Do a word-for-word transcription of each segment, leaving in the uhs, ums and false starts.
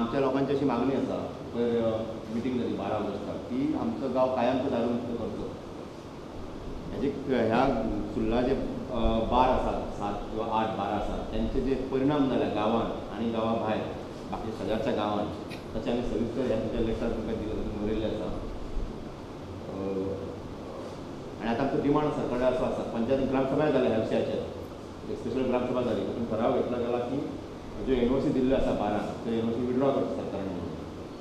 आमच्या लोकांची अशी मागणी आसा तर मिटींग जाली बारा ऑगस्टाक की आमचं गाव कायमचं दारूमुक्त करतो. हेजे ह्या सुर्ला जे बार आसात सात किंवा आठ बार आसात त्यांचे जे परिणाम झाले गांवांत आनी गांवा भायर बाकी शेजारच्या गांवांत तशें आमी सविस्तर ह्या तुमच्या लेटार तुमकां दिलं बरयल्लें आसा. आनी आतां आमचो डिमांड सरकारा असो आसा पंचायत ग्रामसभा जाल्या ह्या विशयाचेर एक स्पेशल ग्रामसभा जाली तातूंत ठराव घेतला गेला की ज्यो एनओसी दिल्ल्यो आसा बारांक त्यो एनओसी विड्रॉ करता सरकारान म्हणून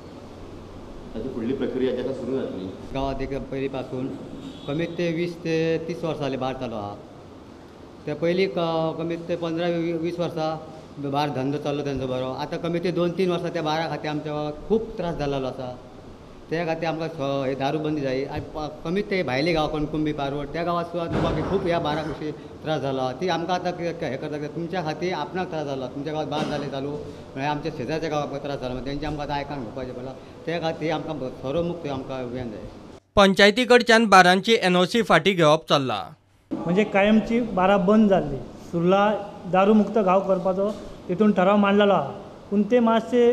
ताची फुडली प्रक्रिया जी आसा सुरू जातली. गांवांत एक पयलीं पासून कमीत ते वीस ते तीस वर्सां जाली बार चालू आहा. ते पयलीं कमीत ते पंदरा वीस वर्सां बार धंदो चाललो तेंचो बरो. आतां कमीत ते दोन तीन वर्सां त्या बारा खातीर आमच्या खूब त्रास जाल्लो आसा. त्या खातीर आमकां हे दारूबंदी जायी आनी कमीत ते भायले गांव कोण कुंभी पारवड त्या गांवांत सुद्दां तुमकां खूब ह्या बाराक विशीं त्रास जालो. ती आमकां आतां हे करता तुमच्या खातीर आपणाक त्रास जालो. तुमच्या गांवांत बार जाले चालू म्हळ्यार आमच्या शेजारच्या गांवांक त्रास जालो तेंचे आमकां आतां आयकान घेवपाचें पडलां. त्या खातीर आमकां सर्वमुक्त आमकां अभियान जाय. पंचायती कडच्यान बारांची एनओसी फाटीं घेवप चल्लां. म्हणजे कायमची बारा बंद जाल्ली. सुर्ला दारूमुक्त गांव करपाचो तितून ठराव मांडलेलो आहा पूण ते मातशे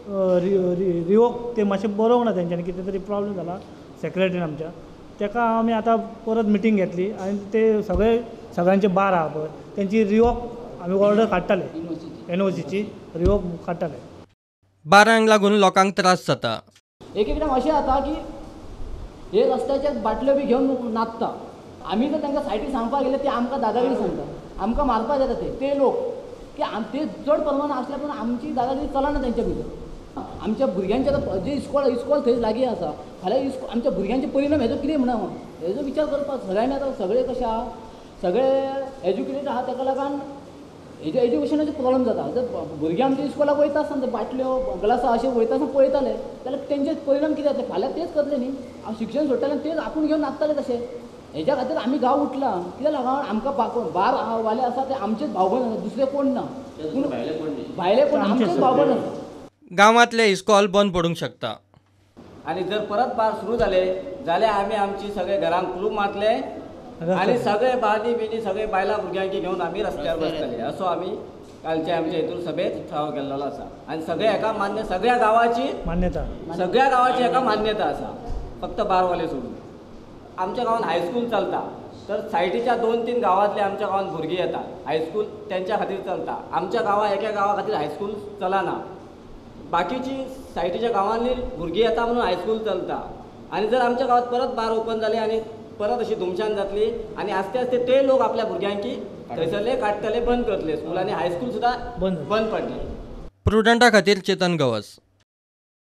रिवोक ते मातशें बरोवंक ना तेंच्यांनी कितें तरी प्रॉब्लेम जाला सेक्रेटरीन आमच्या. ताका आमी आतां परत मिटींग घेतली आनी ते सगळे सगळ्यांचे बार आहा पळय तेंची रिवोक आमी ऑर्डर काडटाले एनओसीची रिवोक काडटाले. बारांक लागून लोकांक त्रास जाता. एक एकदां अशें जाता की हे रस्त्याचे बाटल्यो बी घेवन नाचता. आमी जर तांकां सायटी सांगपाक गेले ते आमकां दादागिरी सांगता आमकां मारपाक येता ते ते लोक की आम ते चड प्रमाणात असल्या पूण आमची दादागिरी चलना तेंच्या भितर. आमच्या भुरग्यांचे जे इस्कॉल इस्कॉल थंय लागीं आसा फाल्यां इस्कॉल आमच्या भुरग्यांचे परिणाम हेजो कितें म्हणून हेजो विचार करपाक सगळ्यांनी आतां सगळे कशें आहा सगळे एज्युकेटेड आहा ताका लागून हेजे एज्युकेशनाचो प्रॉब्लेम जाता. जर भुरगीं आमच्या इस्कॉलाक वयता आसतना बाटल्यो ग्लासां अशें वयता आसतना पळयताले जाल्यार तेंचे परिणाम कितें जातले फाल्यां तेच करतले न्ही. हांव शिक्षण सोडटालें तेच आपूण घेवन नाचताले तशें. हेज्या खातीर आमी गांव उठला कित्याक लागून आमकां बार वाले आसा ते आमचेच भावबंद आसा दुसरे कोण ना पूण भायले कोण आमचेच भावबंद आसा. गांवांतले इस्कॉल बंद पडूंक शकता. आनी जर परत बार सुरू जाले जाल्यार आमी आमची सगळे घरांक कुलूप मारले आनी सगळे बानी बिनी सगळे बायलां भुरग्यांक घेवन आमी रस्त्यार बसतले असो आमी कालच्या आमच्या हितून सभेत ठराव केल्लो आसा. आनी सगळे हेका मान्य सगळ्या गांवाची मान्यता सगळ्या गांवाची हेका मान्यता आसा फक्त बारवाले सोडून. आमच्या गांवांत हायस्कूल चलता तर सायटीच्या दोन तीन गांवांतले आमच्या गांवांत भुरगीं येतात हायस्कूल तेंच्या खातीर चलता. आमच्या गांवां एका गांवा खातीर हायस्कूल चलना. बाकीची सायटीच्या गांवांनी भुरगीं येता म्हणून हायस्कूल चलता. आनी जर आमच्या गांवांत परत बार ओपन जाले आनी परत अशी धुमशान जातली आनी आस्ते आस्ते ते लोक आपल्या भुरग्यांकी थंयसरले काडटले बंद करतले स्कूल आनी हायस्कूल सुद्दां बंद पडले. प्रुडंटा खातीर चेतन गवस.